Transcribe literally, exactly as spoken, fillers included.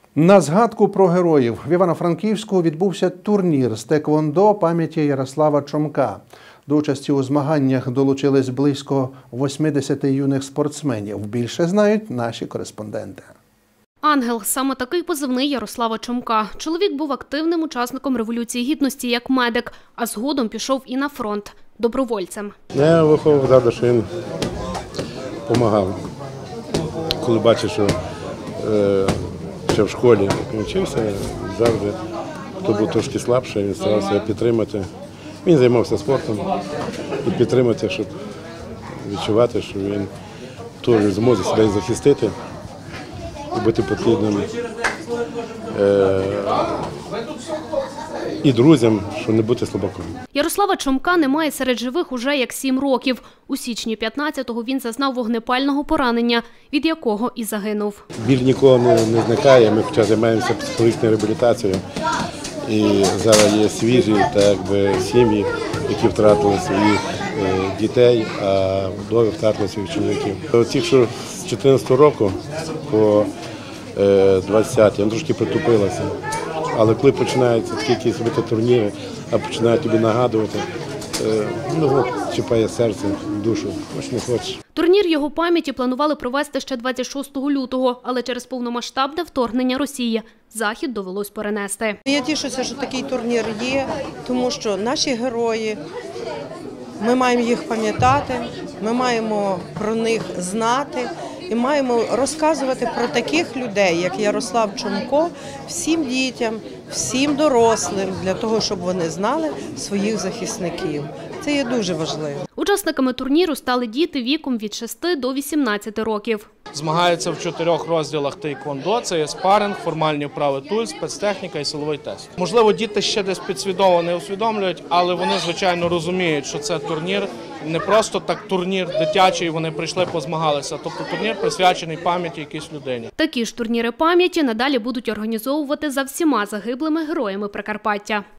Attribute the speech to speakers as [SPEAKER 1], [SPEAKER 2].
[SPEAKER 1] На згадку про героїв в Івано-Франківську відбувся турнір з теквондо пам'яті Ярослава Чомка. До участі у змаганнях долучились близько восьмидесяти юних спортсменів. Більше знають наші кореспонденти.
[SPEAKER 2] «Ангел» – саме такий позивний Ярослава Чомка. Чоловік був активним учасником Революції Гідності як медик, а згодом пішов і на фронт – добровольцем.
[SPEAKER 3] Я виховував завжди, що він допомагав. Коли бачив, що е, ще в школі як вчився, завжди, хто був трошки слабший, він старався підтримати. Він займався спортом і підтримати, щоб відчувати, що він теж зможе себе захистити і бути потрібним е, і друзям, щоб не бути слабаком.
[SPEAKER 2] Ярослава Чомка немає серед живих уже як сім років. У січні п'ятнадцятого він зазнав вогнепального поранення, від якого і загинув.
[SPEAKER 3] Біль нікого не, не зникає, ми хоча займаємося психологічною реабілітацією. І зараз є свіжі так якби, сім'ї, які втратили своїх е, дітей, а вдові втратили своїх чоловіків. Ті, що з чотирнадцятого року по е, двадцятий, вони трошки притупилися. Але коли починаються такі якісь турніри, а починають тобі нагадувати, е, ну, чіпає серце, душу, хоч не хочеш.
[SPEAKER 2] Турнір його пам'яті планували провести ще двадцять шостого лютого, але через повномасштабне вторгнення Росії захід довелось перенести.
[SPEAKER 4] Я тішуся, що такий турнір є, тому що наші герої, ми маємо їх пам'ятати, ми маємо про них знати і маємо розказувати про таких людей, як Ярослав Чомко, всім дітям, всім дорослим, для того, щоб вони знали своїх захисників. Це є дуже важливо.
[SPEAKER 2] Учасниками турніру стали діти віком від шести до вісімнадцяти років.
[SPEAKER 5] Змагаються в чотирьох розділах тейквондо. Це є спаринг, формальні вправи туль, спецтехніка і силовий тест. Можливо, діти ще десь підсвідомо не усвідомлюють, але вони, звичайно, розуміють, що це турнір. Не просто так турнір дитячий, вони прийшли, позмагалися. Тобто турнір присвячений пам'яті якійсь людині.
[SPEAKER 2] Такі ж турніри пам'яті надалі будуть організовувати за всіма загиблими героями Прикарпаття.